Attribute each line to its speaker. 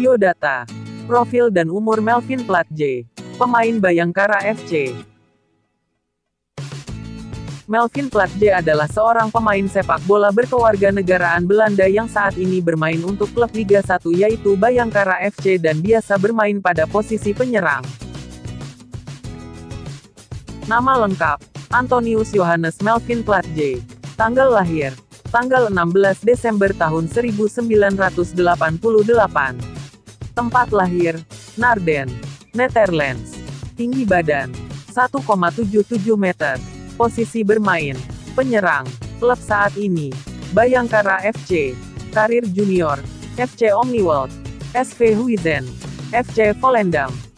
Speaker 1: Biodata. Profil dan umur Melvin Platje, pemain Bayangkara FC. Melvin Platje adalah seorang pemain sepak bola berkewarganegaraan Belanda yang saat ini bermain untuk klub Liga 1 yaitu Bayangkara FC dan biasa bermain pada posisi penyerang. Nama lengkap: Antonius Johannes Melvin Platje. Tanggal lahir: tanggal 16 Desember tahun 1988. Tempat lahir: Naarden, Netherlands. Tinggi badan: 1,77 meter. Posisi bermain: penyerang. Klub saat ini: Bayangkara FC. Karir junior: FC Omniworld, SV Huizen, FC Volendam.